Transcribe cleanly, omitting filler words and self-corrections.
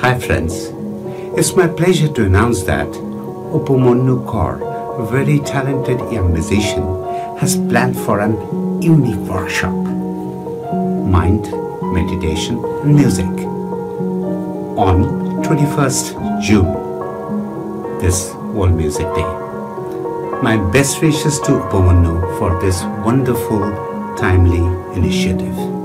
Hi friends, it's my pleasure to announce that Upamanyu Kaur, a very talented young musician, has planned for an unique workshop, Mind, Meditation and Music, on 21st June, this World Music Day. My best wishes to Upamanyu for this wonderful, timely initiative.